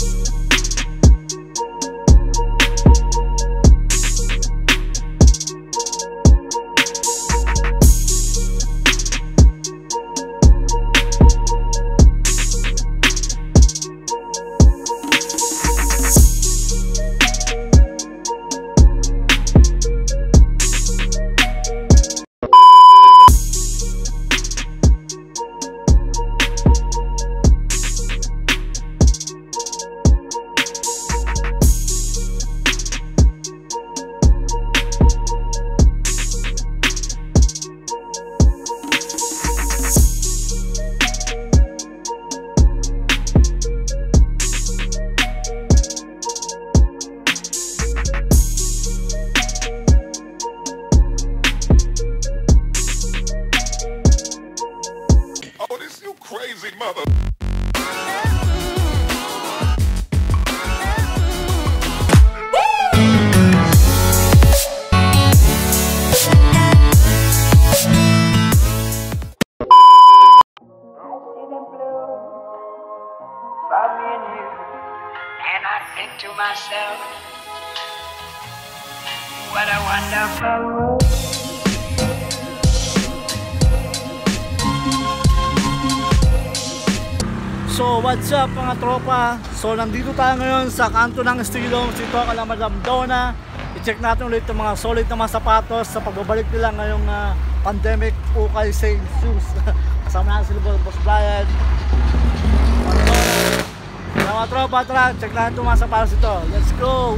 Crazy mother. And I think to myself, what a wonderful world. So what's up mga tropa? So nandito tayo ngayon sa kanto ng estilo dito kala Madam Donna. I-check natin ulit yung mga solid na mga sapatos sa pagbabalik nila ngayong pandemic ukay sale shoes. Kasama natin sila Boss Brian. Mga tropa, tara, check natin itong mga sapatos ito. Let's go!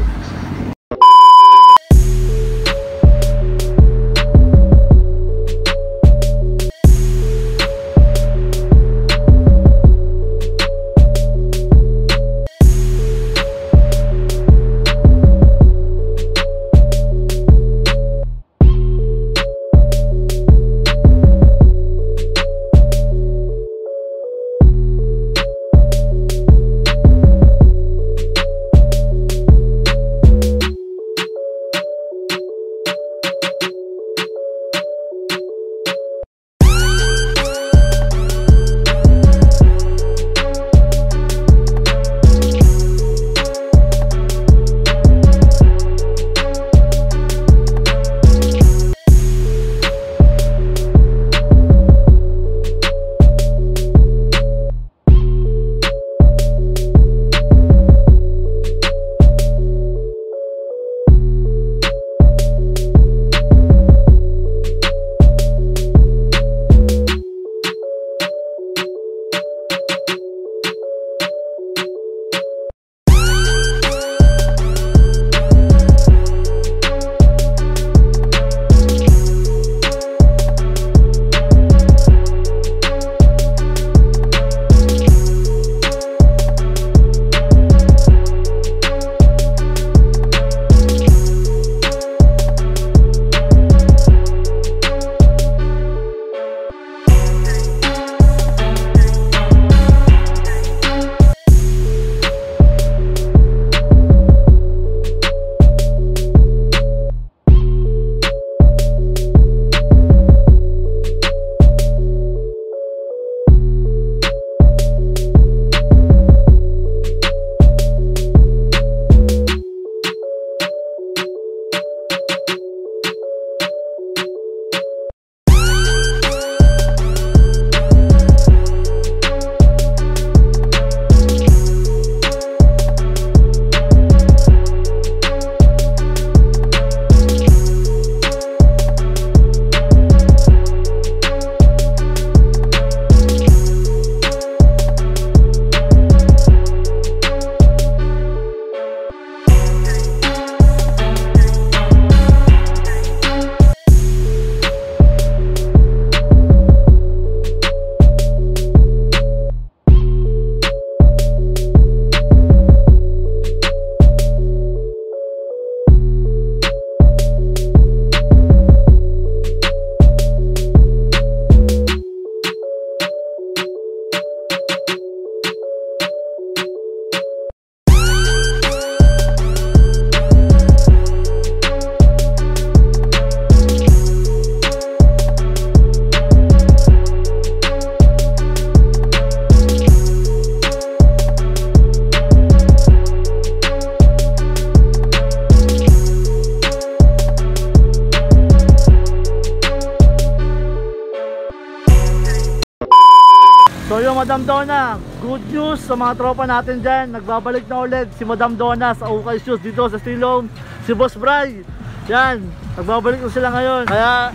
Madam Donna, good news sa mga tropa natin dyan. Nagbabalik na ulit si Madam Donna sa Ukay Shoes dito sa Stilong. Si Boss Bry, yan, nagbabalik na sila ngayon. Kaya,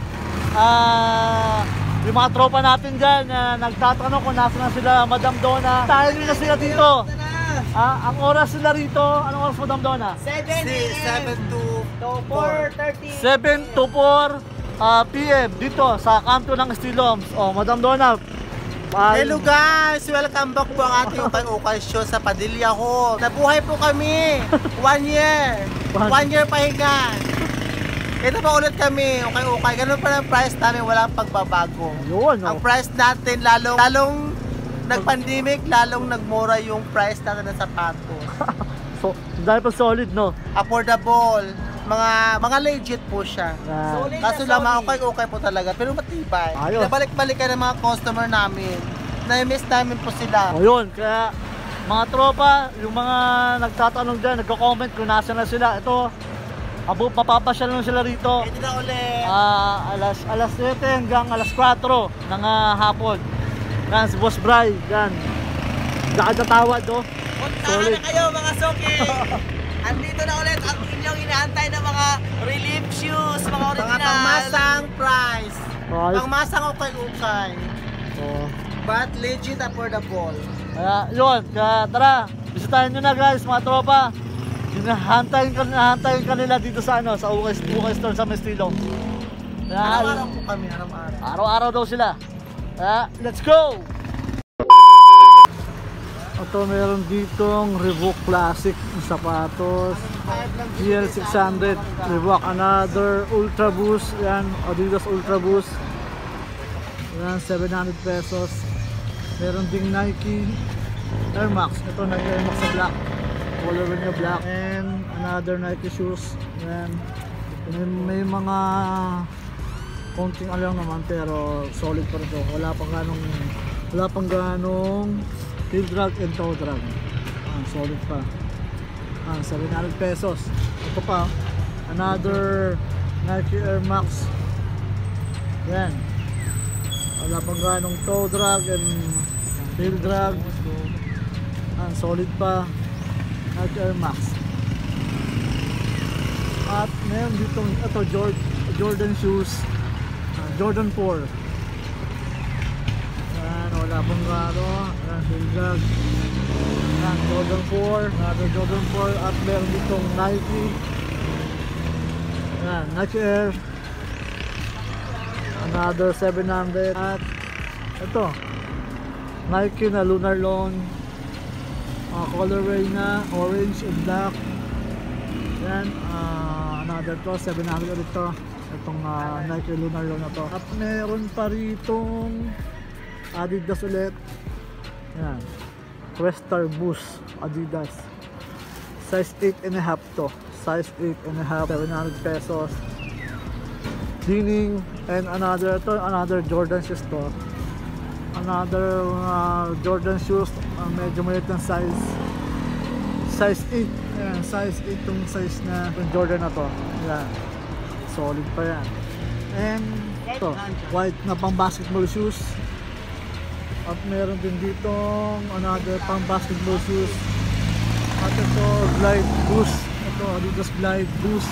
yung mga tropa natin dyan, nagtatanong kung nasa na sila Madam Donna. Tayo na sila dito. Ang oras sila rito, anong oras Madam Donna? 7 to 4:30. 7 to 4 PM dito sa kanto ng Stilong. Oh, Madam Donna. Hello guys! Welcome back po ang ating Ukay Show sa Padilla ko. Nabuhay po kami! 1 year! 1 year pahinga! Ito pa ulit kami, ukay-ukay. Ganun pa ang price namin, walang pagbabago. Yun, Ang price natin, lalong nag-pandemic, lalong nagmura yung price natin ng sapatos. So, dahil pa solid, no? Affordable. Mga legit po siya. Kaso lang mga ukay-ukay po talaga, pero matibay. Ayos. Nabalik-balikan ng mga customer namin. Na-miss namin po sila. O yun, kaya mga tropa, yung mga nagtatanong dyan, nagko-comment kung nasa na sila. Ito, mapapasyal lang sila rito. Ito na ulit. Alas 7 hanggang alas 4 ng hapon. Yan, si Boss Bry, yan. Nakatawad, no? Punta na kayo mga soke! Andito na ulit ang inyong inaantay ng mga relief shoes, mga original. Mga pangmasang price. Pangmasang ukay-ukay. But legit affordable. Kaya yun, kaya tara, bisitahin nyo na guys, mga tropa. Hinahantayin kanila dito sa sa Ukay Store sa Mestilong. Araw-araw po kami, araw-araw. Araw-araw daw sila. Kaya, let's go! Ito meron ditong Reebok Classic na sapatos, GL600 Reebok, another Ultra Boost, yan, Adidas Ultra Boost, yan, 700 pesos. Meron ding Nike Air Max, ito Nike Air Max sa black, color niya black, and another Nike shoes, yan. May mga konting alang naman pero solid pa rin ito, wala pang ganong heel drag and toe drag. Solid pa. 700 pesos. Ito pa, another Nike Air Max. Yan. Wala pang ganong toe drag and heel drag. Solid pa. Nike Air Max. At meron dito ito Jordan shoes. Jordan 4. Wala pang gano. Heel drag. Jordan 4. Another Jordan 4. At meron ditong Nike. Nike Air. Another 700. At ito Nike na Lunar Lawn. Colorway na orange and black. Yan. Another to 700 ulit to. Itong Nike Lunar Lawn na to. At meron pa ritong Adidas ulit. Yan. Questar Boost Adidas. Size 8.5 to. Size 8.5. 700 pesos. Dining. And another Jordan shoes to. Another Jordan shoes. Medyo maliit ng size. Size 8. Ayan. Size 8 tong size na Jordan na to. Yan. Solid pa yan. And ito. White na pang basketball shoes. At meron din dito another pang basketball shoes. At ito Glide Boost. Ito Adidas Glide Boost.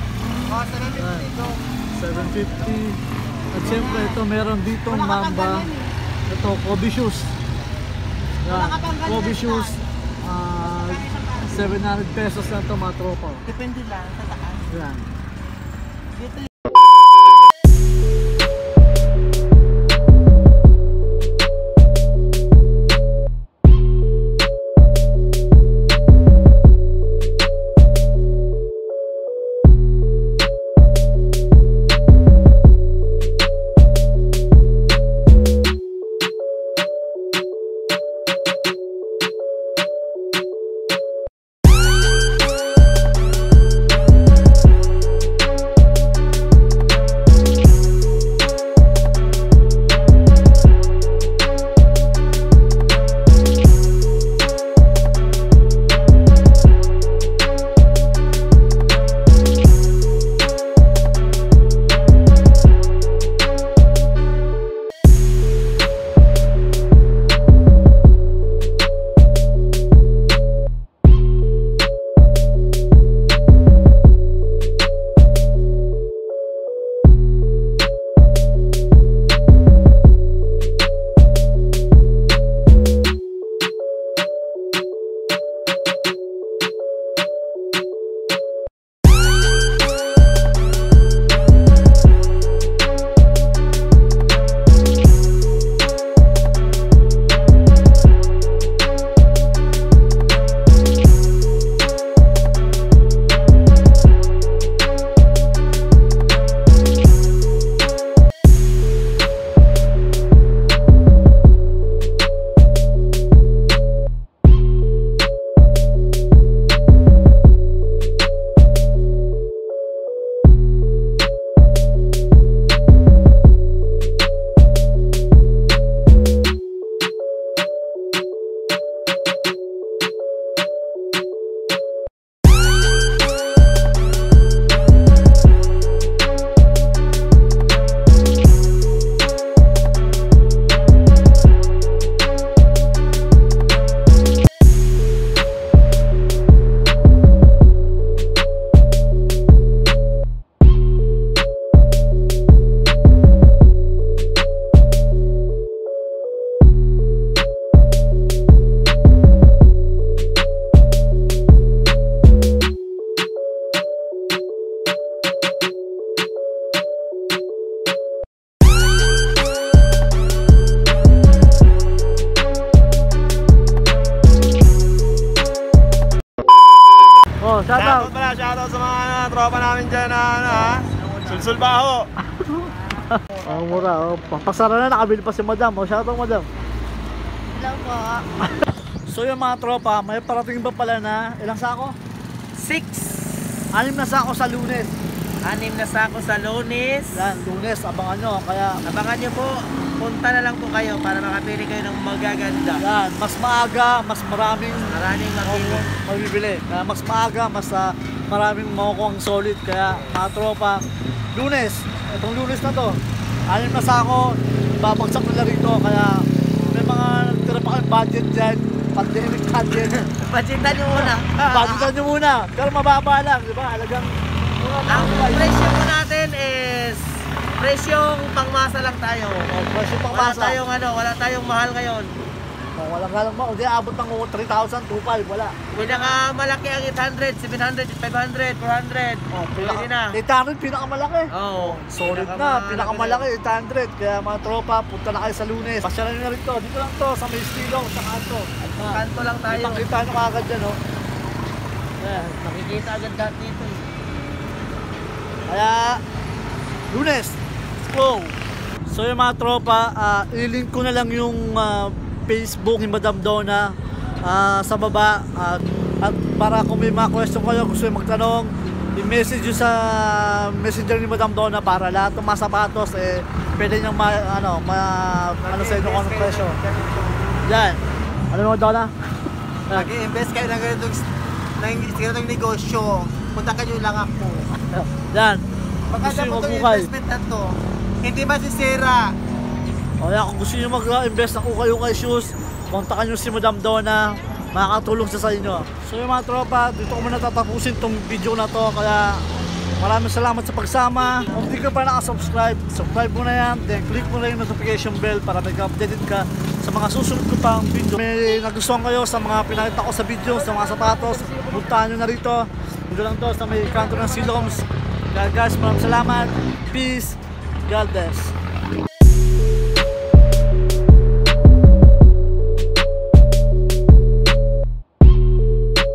750. At siyempre ito meron dito Mamba. Ito Kobe shoes. Yan. Kobe shoes. 700 pesos na ito mga tropa. Depende lang sa taas. Yan. Dito Oh, shoutout. Pala, shoutout sa mga tropa namin dyan na Sulsulbaho. Ang mura, oh. Pasara na, nakabili pa si Madam. Oh, shoutout, Madam. Hello po. So yung mga tropa, may parating ba pala na ilang sako? 6. 6 na sako sa Lunes. 6 na sako sa Lunes. Yan, Lunes, abangan nyo. Kaya, Abangan nyo po. Punta na lang po kayo para makapili kayo ng magaganda. yan, mas maaga, mas maraming Maraming mapili. mabibili. Kaya mas maaga, mas maraming makukuha ang solid. Kaya mga tropa, Lunes, itong Lunes na to, 6 na sako, babagsak nila rito. Kaya may mga tira pa kayong budget dyan, pandemic budget. Budgetan nyo muna. Budgetan nyo muna, pero mababa lang, di ba? Alagang Ang presyo po natin is presyong pangmasa lang tayo. presyo pang Wala masa. wala tayong mahal ngayon. Walang galang mo, hindi abot ng 3,000, 2,500, wala. Pinakamalaki ang 800, 700, 500, 400. Pwede na. 800, pinakamalaki. Oo. Solid na, pinakamalaki, 800. Kaya mga tropa, punta na kayo sa Lunes. Pasyalan nyo na rin to. Dito lang to, sa may Estilong, sa kanto. Kanto lang tayo. Kita nyo kagad dyan, no? Yeah. Nakikita agad dati dito. Kaya, Lunes, let's go! So yung mga tropa, ilink ko na lang yung Facebook ni Madam Donna sa baba. At para kung may mga question kayo, gusto yung magtanong, i-message nyo sa messenger ni Madam Donna para lahat ng mga sapatos, pwede nyo ano sa inyo kung anong presyo. Yan. Ano mo, Donna? Mag-invest kayo ng ganitong negosyo. Punta kayo lang ako. Yan. Maganda Gusto po nyo itong mag-ukay. investment na to. Hindi masisira. O yan, kung gusto nyo mag-invest ng ukay-ukay shoes, kontakan nyo si Madam Donna, makakatulong siya sa inyo. So yung mga tropa, dito ko muna tatapusin tong video na to, kaya maraming salamat sa pagsama. Kung hindi ka pa nakasubscribe, subscribe mo na yan, then click mo na yung notification bell para mag-updated ka sa mga susunod ko pang video. May nagustuhan kayo sa mga pinakita ko sa video, sa mga sapatos, puntahan nyo na rito. Dito lang to sa may kanto ng Siloms. Kaya guys, maraming salamat. Peace. God bless.